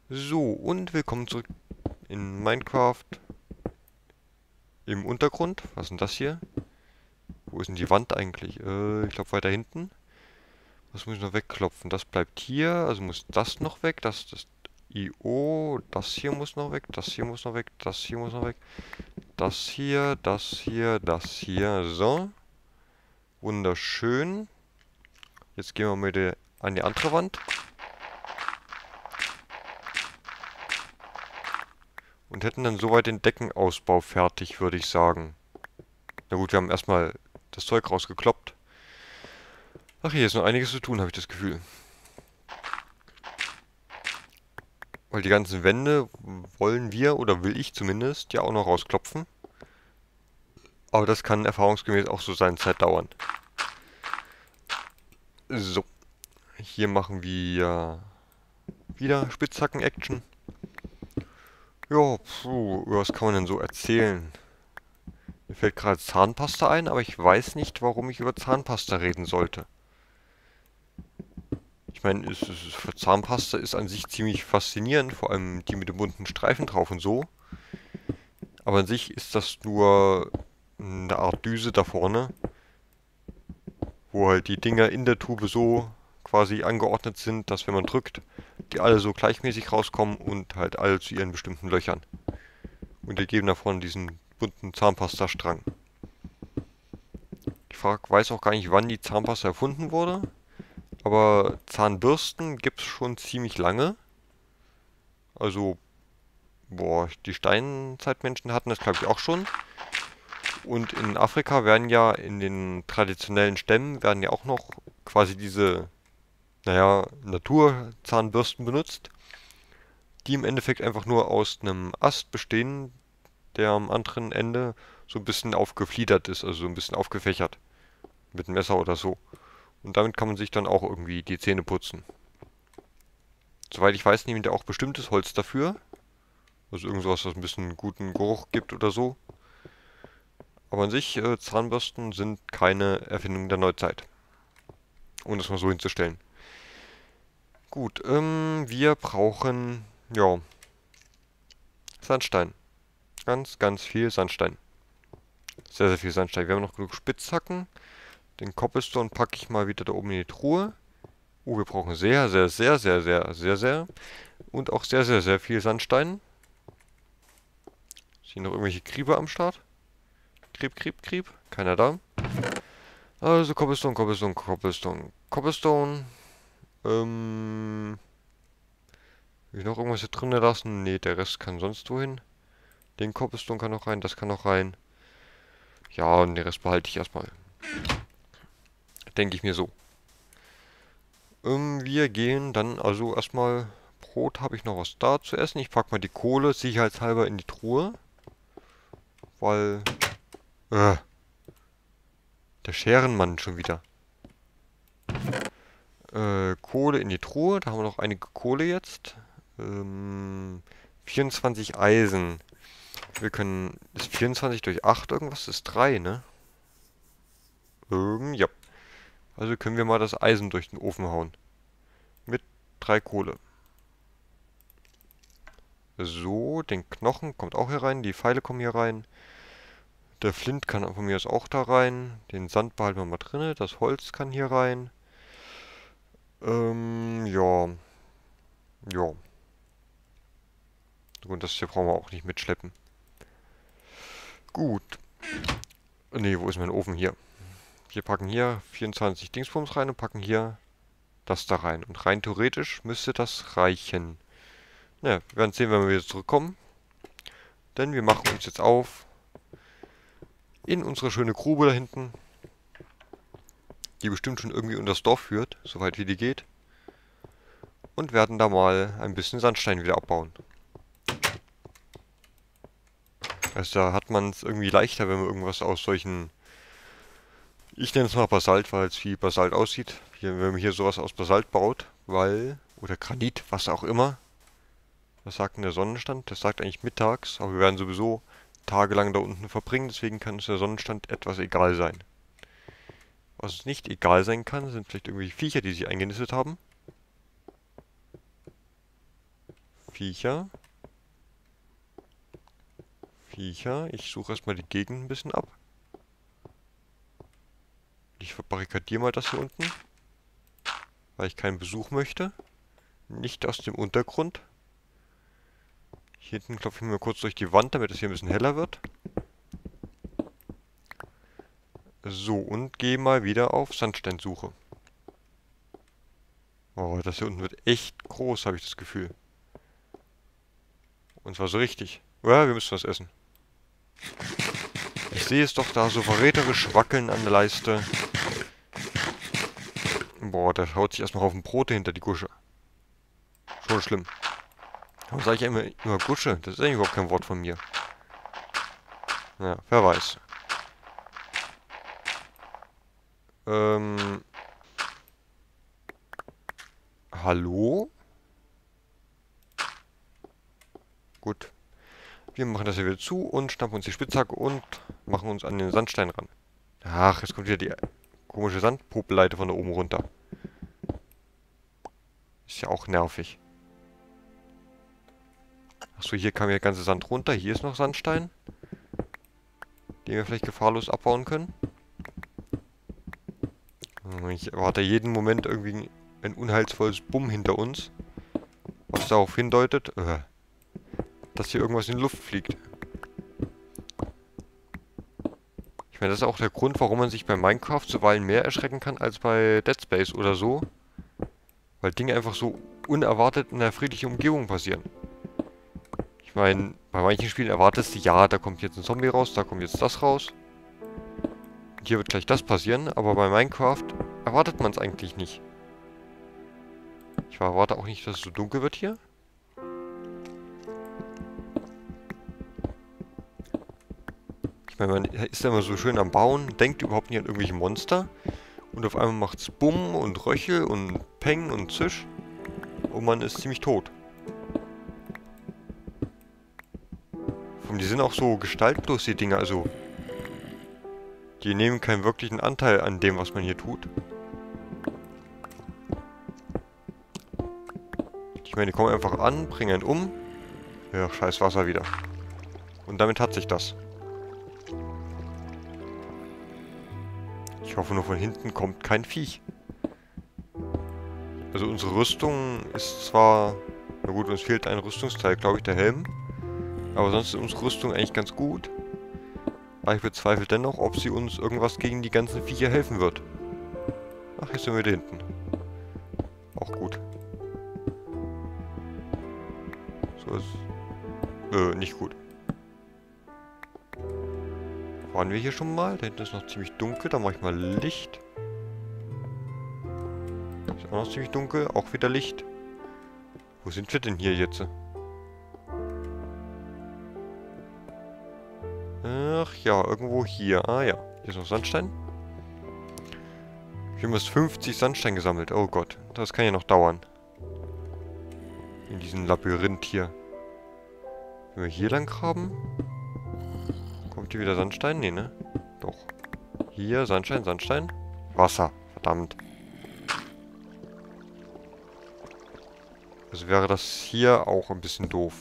So, und willkommen zurück in Minecraft im Untergrund. Was ist denn das hier? Wo ist denn die Wand eigentlich? Ich glaube weiter hinten. Was muss ich noch wegklopfen? Das bleibt hier, also muss das noch weg. Das IO, das hier muss noch weg, das hier muss noch weg, das hier muss noch weg. Das hier, das hier, das hier. So, wunderschön. Jetzt gehen wir mal an die andere Wand. Und hätten dann soweit den Deckenausbau fertig, würde ich sagen. Na gut, wir haben erstmal das Zeug rausgekloppt. Ach, hier ist noch einiges zu tun, habe ich das Gefühl. Weil die ganzen Wände wollen wir, oder will ich zumindest, ja auch noch rausklopfen. Aber das kann erfahrungsgemäß auch so seine Zeit dauern. So, hier machen wir wieder Spitzhacken-Action. Ja, puh, was kann man denn so erzählen? Mir fällt gerade Zahnpasta ein, aber ich weiß nicht, warum ich über Zahnpasta reden sollte. Ich meine, für Zahnpasta ist an sich ziemlich faszinierend, vor allem die mit dem bunten Streifen drauf und so. Aber an sich ist das nur eine Art Düse da vorne, wo halt die Dinger in der Tube so quasi angeordnet sind, dass wenn man drückt, die alle so gleichmäßig rauskommen und halt alle zu ihren bestimmten Löchern. Und die geben da vorne diesen bunten Zahnpasta-Strang. Weiß auch gar nicht, wann die Zahnpasta erfunden wurde, aber Zahnbürsten gibt es schon ziemlich lange. Also, boah, die Steinzeitmenschen hatten das glaube ich auch schon. Und in Afrika werden ja in den traditionellen Stämmen werden ja auch noch quasi diese, naja, Naturzahnbürsten benutzt, die im Endeffekt einfach nur aus einem Ast bestehen, der am anderen Ende so ein bisschen aufgefliedert ist, also so ein bisschen aufgefächert mit einem Messer oder so. Und damit kann man sich dann auch irgendwie die Zähne putzen. Soweit ich weiß, nehmen die auch bestimmtes Holz dafür. Also irgendwas, was ein bisschen guten Geruch gibt oder so. Aber an sich, Zahnbürsten sind keine Erfindung der Neuzeit. Um das mal so hinzustellen. Gut, wir brauchen, ja, Sandstein. Ganz, ganz viel Sandstein. Sehr, sehr viel Sandstein. Wir haben noch genug Spitzhacken. Den Cobblestone packe ich mal wieder da oben in die Truhe. Oh, wir brauchen sehr, sehr, sehr, sehr, sehr, sehr, sehr. Und auch sehr, sehr, sehr viel Sandstein. Sind hier noch irgendwelche Creeper am Start? Creep, Creep, Creep. Keiner da. Also Cobblestone, Cobblestone, Cobblestone, Cobblestone. Will ich noch irgendwas hier drinnen lassen? Ne, der Rest kann sonst wohin. Den Cobblestone kann noch rein, das kann noch rein. Ja, und den Rest behalte ich erstmal. Denke ich mir so. Wir gehen dann also erstmal. Brot habe ich noch was da zu essen. Ich packe mal die Kohle sicherheitshalber in die Truhe. Weil. Äh, der Scherenmann schon wieder. Kohle in die Truhe. Da haben wir noch einige Kohle jetzt. 24 Eisen. Wir können. Ist 24 durch 8 irgendwas? Das ist 3, ne? Ja. Also können wir mal das Eisen durch den Ofen hauen. Mit 3 Kohle. So, den Knochen kommt auch hier rein. Die Pfeile kommen hier rein. Der Flint kann von mir aus auch da rein. Den Sand behalten wir mal drinne. Das Holz kann hier rein. Ja. Ja. Und das hier brauchen wir auch nicht mitschleppen. Gut. Ne, wo ist mein Ofen? Hier. Wir packen hier 24 Dingsbums rein und packen hier das da rein. Und rein theoretisch müsste das reichen. Naja, wir werden sehen, wenn wir wieder zurückkommen. Denn wir machen uns jetzt auf in unsere schöne Grube da hinten, die bestimmt schon irgendwie unter das Dorf führt, soweit wie die geht. Und werden da mal ein bisschen Sandstein wieder abbauen. Also da hat man es irgendwie leichter, wenn man irgendwas aus solchen, ich nenne es mal Basalt, weil es wie Basalt aussieht. Hier, wenn man hier sowas aus Basalt baut, weil, oder Granit, was auch immer. Was sagt denn der Sonnenstand? Das sagt eigentlich mittags, aber wir werden sowieso tagelang da unten verbringen, deswegen kann uns der Sonnenstand etwas egal sein. Was uns nicht egal sein kann, sind vielleicht irgendwelche Viecher, die sich eingenistet haben. Viecher. Viecher. Ich suche erstmal die Gegend ein bisschen ab. Ich verbarrikadiere mal das hier unten. Weil ich keinen Besuch möchte. Nicht aus dem Untergrund. Hier hinten klopfe ich mir kurz durch die Wand, damit es hier ein bisschen heller wird. So, und gehe mal wieder auf Sandsteinsuche. Oh, das hier unten wird echt groß, habe ich das Gefühl. Und zwar so richtig. Ja, wir müssen was essen. Ich sehe es doch da so verräterisch wackeln an der Leiste. Boah, der haut sich erstmal auf den Brote hinter die Gusche. Schon schlimm. Warum sage ich immer Gusche? Das ist eigentlich überhaupt kein Wort von mir. Ja, wer weiß. Hallo? Gut. Wir machen das hier wieder zu und schnappen uns die Spitzhacke und machen uns an den Sandstein ran. Ach, jetzt kommt wieder die komische Sandpopelleiter von da oben runter. Ist ja auch nervig. Achso, hier kam ja der ganze Sand runter. Hier ist noch Sandstein, den wir vielleicht gefahrlos abbauen können. Ich erwarte jeden Moment irgendwie ein unheilsvolles Bumm hinter uns. Was darauf hindeutet, dass hier irgendwas in die Luft fliegt. Ich meine, das ist auch der Grund, warum man sich bei Minecraft zuweilen mehr erschrecken kann als bei Dead Space oder so. Weil Dinge einfach so unerwartet in einer friedlichen Umgebung passieren. Ich meine, bei manchen Spielen erwartest du, ja, da kommt jetzt ein Zombie raus, da kommt jetzt das raus. Und hier wird gleich das passieren, aber bei Minecraft erwartet man es eigentlich nicht. Ich erwarte auch nicht, dass es so dunkel wird hier. Ich meine, man ist ja immer so schön am Bauen, denkt überhaupt nicht an irgendwelche Monster. Und auf einmal macht's Bumm und Röchel und Peng und Zisch. Und man ist ziemlich tot. Und die sind auch so gestaltlos, die Dinger, also... Die nehmen keinen wirklichen Anteil an dem, was man hier tut. Ich meine, die kommen einfach an, bringen einen um. Ja, scheiß Wasser wieder. Und damit hat sich das. Ich hoffe nur, von hinten kommt kein Viech. Also unsere Rüstung ist zwar... Na gut, uns fehlt ein Rüstungsteil, glaube ich, der Helm. Aber sonst ist unsere Rüstung eigentlich ganz gut. Aber ich bezweifle dennoch, ob sie uns irgendwas gegen die ganzen Viecher helfen wird. Ach, jetzt sind wir da hinten. Auch gut. So ist... nicht gut. Waren wir hier schon mal? Da hinten ist noch ziemlich dunkel. Da mache ich mal Licht. Ist auch noch ziemlich dunkel. Auch wieder Licht. Wo sind wir denn hier jetzt? Ach ja, irgendwo hier. Ah ja. Hier ist noch Sandstein. Wir haben jetzt 50 Sandstein gesammelt. Oh Gott. Das kann ja noch dauern. In diesem Labyrinth hier. Wenn wir hier lang graben... Kommt hier wieder Sandstein? Nee, ne? Doch. Hier, Sandstein, Sandstein. Wasser. Verdammt. Also wäre das hier auch ein bisschen doof.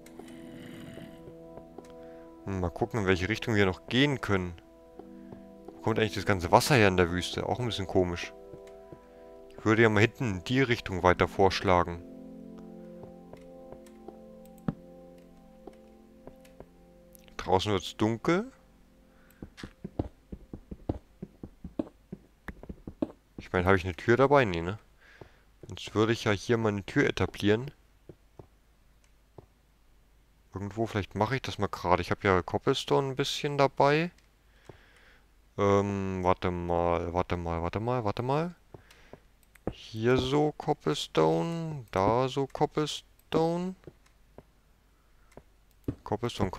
Mal gucken, in welche Richtung wir noch gehen können. Wo kommt eigentlich das ganze Wasser her in der Wüste? Auch ein bisschen komisch. Ich würde ja mal hinten in die Richtung weiter vorschlagen. Draußen wird es dunkel. Ich meine, habe ich eine Tür dabei? Nee, ne? Sonst würde ich ja hier mal eine Tür etablieren. Irgendwo, vielleicht mache ich das mal gerade. Ich habe ja Cobblestone ein bisschen dabei. Warte mal. Hier so Cobblestone. Da so Cobblestone. Cobblestone.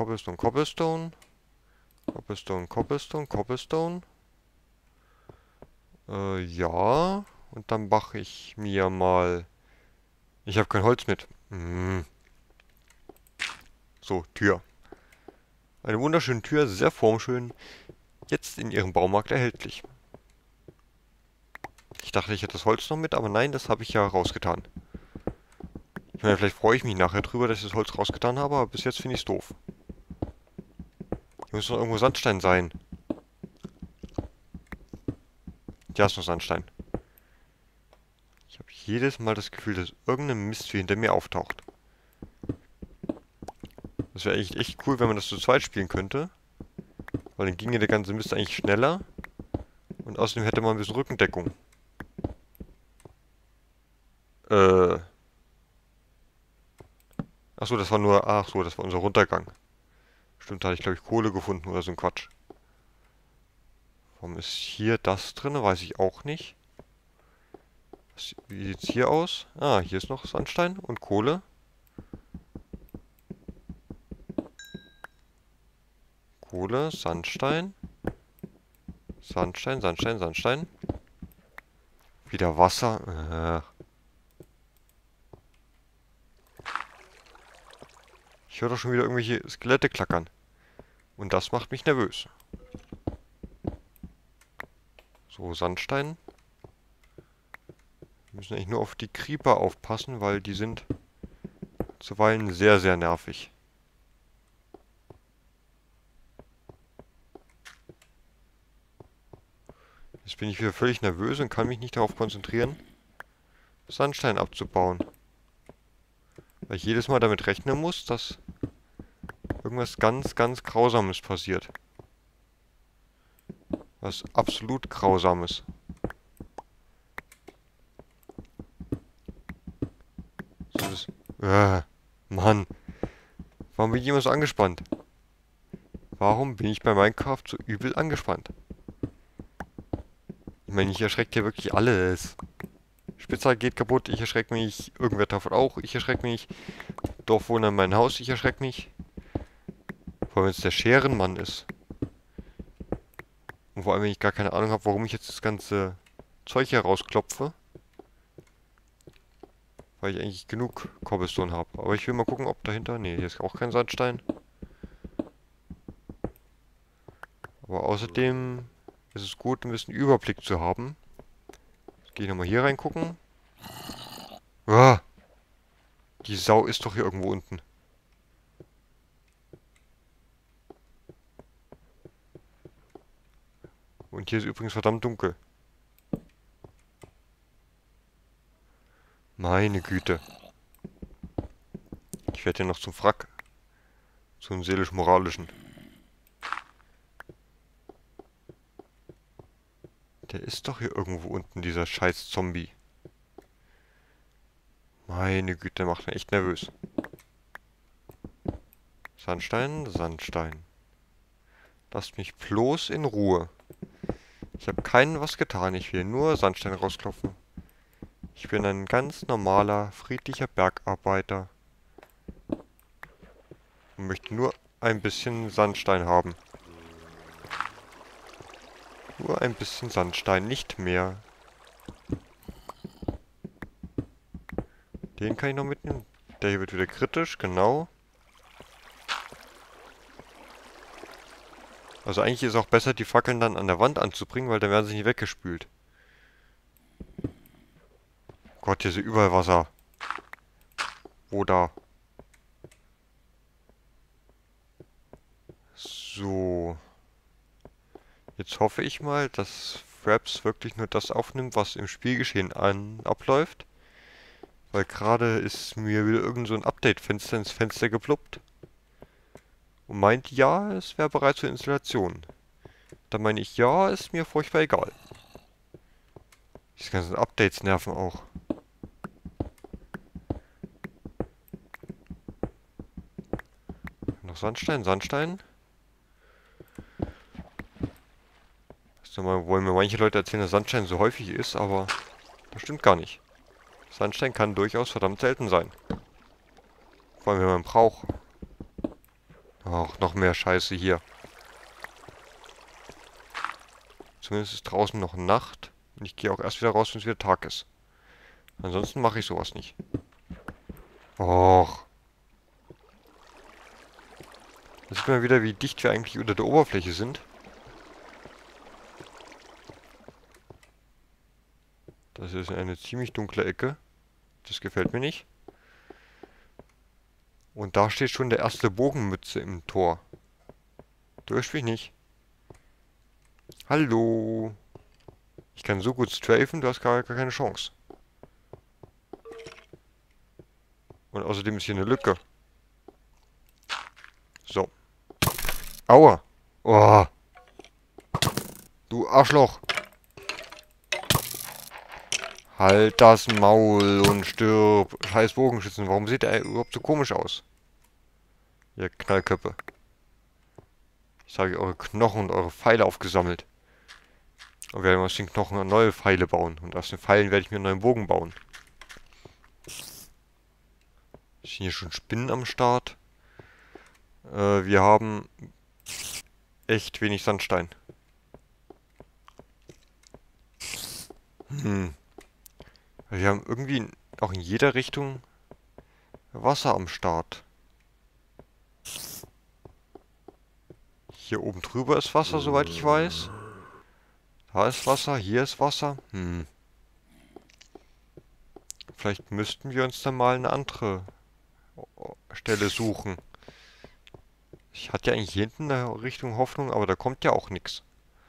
Ja. Und dann mache ich mir mal... Ich habe kein Holz mit. So, Tür. Eine wunderschöne Tür, sehr formschön. Jetzt in ihrem Baumarkt erhältlich. Ich dachte, ich hätte das Holz noch mit, aber nein, das habe ich ja rausgetan. Ich meine, vielleicht freue ich mich nachher drüber, dass ich das Holz rausgetan habe, aber bis jetzt finde ich es doof. Hier muss noch irgendwo Sandstein sein. Da ist noch Sandstein. Ich habe jedes Mal das Gefühl, dass irgendein Mist hinter mir auftaucht. Das wäre echt cool, wenn man das zu zweit spielen könnte. Weil dann ginge der ganze Mist eigentlich schneller. Und außerdem hätte man ein bisschen Rückendeckung. Äh. Achso, das war nur. Ach so, das war unser Runtergang. Stimmt, da hatte ich glaube ich Kohle gefunden oder so ein Quatsch. Warum ist hier das drin? Weiß ich auch nicht. Wie sieht's hier aus? Ah, hier ist noch Sandstein und Kohle. Kohle, Sandstein. Sandstein, Sandstein, Sandstein. Wieder Wasser. Ich höre doch schon wieder irgendwelche Skelette klackern. Und das macht mich nervös. So, Sandstein. Wir müssen eigentlich nur auf die Creeper aufpassen, weil die sind zuweilen sehr, sehr nervig. Jetzt bin ich wieder völlig nervös und kann mich nicht darauf konzentrieren, Sandstein abzubauen. Weil ich jedes Mal damit rechnen muss, dass irgendwas ganz, ganz Grausames passiert. Was absolut Grausames. So ist, Mann. Warum bin ich immer so angespannt? Warum bin ich bei Minecraft so übel angespannt? Ich meine, ich erschreckt hier wirklich alles. Spitzhacke geht kaputt, ich erschrecke mich. Irgendwer davon auch, ich erschrecke mich. Dorfwohner in mein Haus, ich erschrecke mich. Vor allem, wenn es der Scherenmann ist. Und vor allem, wenn ich gar keine Ahnung habe, warum ich jetzt das ganze Zeug hier rausklopfe. Weil ich eigentlich genug Cobblestone habe. Aber ich will mal gucken, ob dahinter... Ne, hier ist auch kein Sandstein. Aber außerdem ist es gut, ein bisschen Überblick zu haben. Jetzt gehe ich nochmal hier reingucken. Ah, die Sau ist doch hier irgendwo unten. Und hier ist übrigens verdammt dunkel. Meine Güte. Ich werde hier noch zum Frack. Zum seelisch-moralischen. Der ist doch hier irgendwo unten, dieser scheiß Zombie. Meine Güte, der macht mich echt nervös. Sandstein, Sandstein. Lasst mich bloß in Ruhe. Ich habe keinen was getan. Ich will nur Sandstein rausklopfen. Ich bin ein ganz normaler, friedlicher Bergarbeiter. Und möchte nur ein bisschen Sandstein haben. Nur ein bisschen Sandstein, nicht mehr. Den kann ich noch mitnehmen. Der hier wird wieder kritisch, genau. Also eigentlich ist es auch besser, die Fackeln dann an der Wand anzubringen, weil dann werden sie nicht weggespült. Gott, hier ist überall Wasser. Wo da? So. Jetzt hoffe ich mal, dass Fraps wirklich nur das aufnimmt, was im Spielgeschehen abläuft. Weil gerade ist mir wieder irgend so ein Update-Fenster ins Fenster geploppt. Und meint, ja, es wäre bereit zur Installation. Dann meine ich, ja, ist mir furchtbar egal. Diese ganzen Updates nerven auch. Noch Sandstein, Sandstein. Also mal wollen mir manche Leute erzählen, dass Sandstein so häufig ist, aber das stimmt gar nicht. Sandstein kann durchaus verdammt selten sein. Vor allem, wenn man braucht. Ach, noch mehr Scheiße hier. Zumindest ist draußen noch Nacht. Und ich gehe auch erst wieder raus, wenn es wieder Tag ist. Ansonsten mache ich sowas nicht. Och. Da sieht man wieder, wie dicht wir eigentlich unter der Oberfläche sind. Das ist eine ziemlich dunkle Ecke. Das gefällt mir nicht. Und da steht schon der erste Bogenmütze im Tor. Du hörst mich nicht. Hallo. Ich kann so gut strafen, du hast gar keine Chance. Und außerdem ist hier eine Lücke. So. Aua. Oh. Du Arschloch. Halt das Maul und stirb. Scheiß Bogenschützen. Warum sieht er überhaupt so komisch aus? Ihr Knallköppe. Ich sage, eure Knochen und eure Pfeile aufgesammelt. Und wir werden aus den Knochen neue Pfeile bauen. Und aus den Pfeilen werde ich mir einen neuen Bogen bauen. Sind hier schon Spinnen am Start? Wir haben echt wenig Sandstein. Wir haben irgendwie auch in jeder Richtung Wasser am Start. Hier oben drüber ist Wasser, soweit ich weiß. Da ist Wasser, hier ist Wasser. Vielleicht müssten wir uns dann mal eine andere Stelle suchen. Ich hatte ja eigentlich hier hinten eine Richtung Hoffnung, aber da kommt ja auch nichts.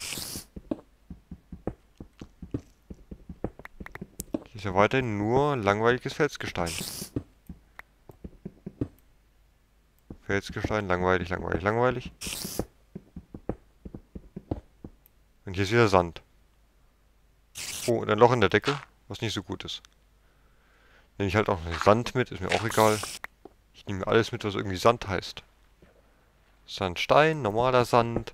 Hier ist ja weiterhin nur langweiliges Felsgestein. Felsgestein, langweilig, langweilig, langweilig. Und hier ist wieder Sand. Oh, und ein Loch in der Decke, was nicht so gut ist. Nehme ich halt auch noch Sand mit, ist mir auch egal. Ich nehme alles mit, was irgendwie Sand heißt. Sandstein, normaler Sand.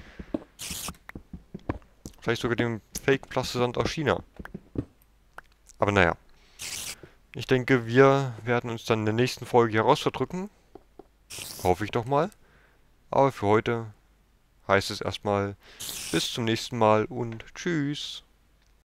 Vielleicht sogar den Fake-Plastesand aus China. Aber naja. Ich denke, wir werden uns dann in der nächsten Folge herausverdrücken. Hoffe ich doch mal. Aber für heute heißt es erstmal bis zum nächsten Mal und tschüss.